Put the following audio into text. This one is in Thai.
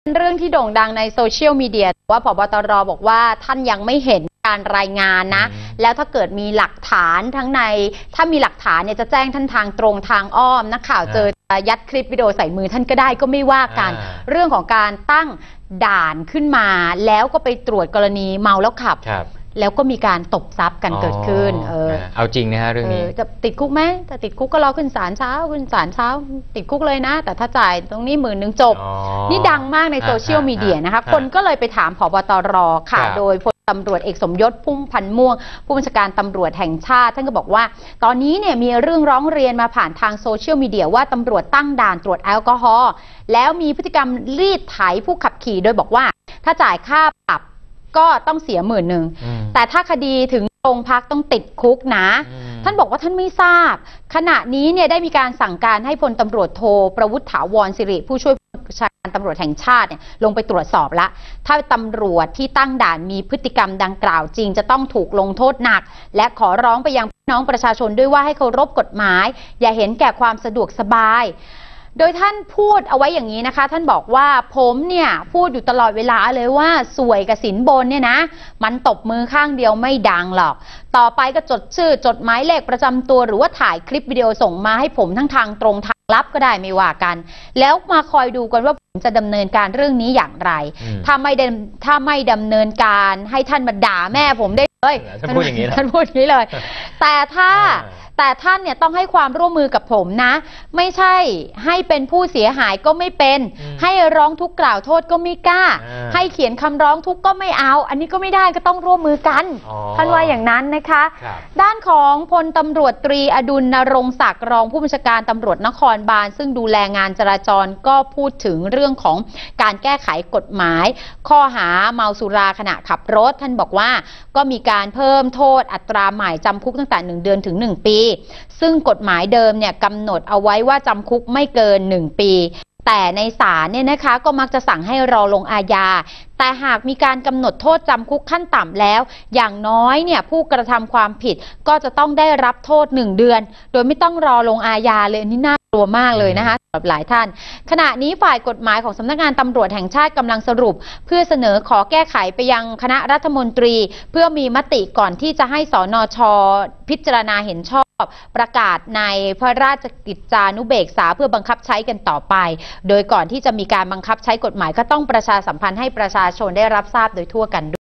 เป็นเรื่องที่โด่งดังในโซเชียลมีเดียว่าผบตรบอกว่าท่านยังไม่เห็นการรายงานนะแล้วถ้าเกิดมีหลักฐานทั้งในถ้ามีหลักฐานเนี่ยจะแจ้งท่านทางตรงทางอ้อมนักข่าวเจอยัดคลิปวิดีโอใส่มือท่านก็ได้ก็ไม่ว่ากันเรื่องของการตั้งด่านขึ้นมาแล้วก็ไปตรวจกรณีเมาแล้วขับแล้วก็มีการตบทรัพย์กันเกิดขึ้นเอาจริงนะฮะเรื่องนี้จะติดคุกไหมแต่ติดคุกก็รอขึ้นศาลเช้าติดคุกเลยนะแต่ถ้าจ่ายตรงนี้10,000จบนี่ดังมากในโซเชียลมีเดียนะคะคนก็เลยไปถามผบตรค่ะโดยพลตำรวจเอกสมยศพุ่มพันธ์ม่วงผู้บัญชาการตำรวจแห่งชาติท่านก็บอกว่าตอนนี้เนี่ยมีเรื่องร้องเรียนมาผ่านทางโซเชียลมีเดียว่าตำรวจตั้งด่านตรวจแอลกอฮอล์แล้วมีพฤติกรรมรีดไถผู้ขับขี่โดยบอกว่าถ้าจ่ายค่าปรับก็ต้องเสีย10,000แต่ถ้าคดีถึงโรงพักต้องติดคุกนะท่านบอกว่าท่านไม่ทราบขณะนี้เนี่ยได้มีการสั่งการให้พลตำรวจโทประวุฒิถาวรสิริผู้ช่วยผู้บัญชาการตำรวจแห่งชาติเนี่ยลงไปตรวจสอบละถ้าตำรวจที่ตั้งด่านมีพฤติกรรมดังกล่าวจริงจะต้องถูกลงโทษหนักและขอร้องไปยังพี่น้องประชาชนด้วยว่าให้เคารพกฎหมายอย่าเห็นแก่ความสะดวกสบายโดยท่านพูดเอาไว้อย่างนี้นะคะท่านบอกว่าผมเนี่ยพูดอยู่ตลอดเวลาเลยว่าสวยกับสินบนเนี่ยนะมันตบมือข้างเดียวไม่ดังหรอกต่อไปก็จดชื่อจดหมายเลขประจำตัวหรือว่าถ่ายคลิปวิดีโอส่งมาให้ผมทั้งทางตรงทางลับก็ได้ไม่ว่ากันแล้วมาคอยดูกันว่าผมจะดำเนินการเรื่องนี้อย่างไรถ้าไม่ดำเนินการให้ท่านมาด่าแม่ผมได้เลยท่านพูดอย่างนี้นะท่านพูดอย่างนี้เลยแต่ท่านเนี่ยต้องให้ความร่วมมือกับผมนะไม่ใช่ให้เป็นผู้เสียหายก็ไม่เป็นให้ร้องทุกข์กล่าวโทษก็ไม่กล้าให้เขียนคำร้องทุกข์ก็ไม่เอาอันนี้ก็ไม่ได้ก็ต้องร่วมมือกันท่านว่าอย่างนั้นนะคะด้านของพลตำรวจตรีอดุล ณรงค์ศักดิ์รองผู้บัญชาการตำรวจนครบาลซึ่งดูแลงานจราจรก็พูดถึงเรื่องของการแก้ไขกฎหมายข้อหาเมาสุราขณะขับรถท่านบอกว่าก็มีการเพิ่มโทษอัตราใหม่จำคุกตั้งแต่1 เดือนถึง1 ปีซึ่งกฎหมายเดิมเนี่ยกำหนดเอาไว้ว่าจำคุกไม่เกิน1 ปีแต่ในศาลเนี่ยนะคะก็มักจะสั่งให้รอลงอาญาแต่หากมีการกำหนดโทษจำคุกขั้นต่ำแล้วอย่างน้อยเนี่ยผู้กระทำความผิดก็จะต้องได้รับโทษ1 เดือนโดยไม่ต้องรอลงอาญาเลยนี่น่ากลัวมากเลยนะคะสำหรับหลายท่านขณะนี้ฝ่ายกฎหมายของสำนักงานตำรวจแห่งชาติกำลังสรุปเพื่อเสนอขอแก้ไขไปยังคณะรัฐมนตรีเพื่อมีมติก่อนที่จะให้สนช.พิจารณาเห็นชอบประกาศในพระราชกิจจานุเบกษาเพื่อบังคับใช้กันต่อไปโดยก่อนที่จะมีการบังคับใช้กฎหมายก็ต้องประชาสัมพันธ์ให้ประชาชนได้รับทราบโดยทั่วกัน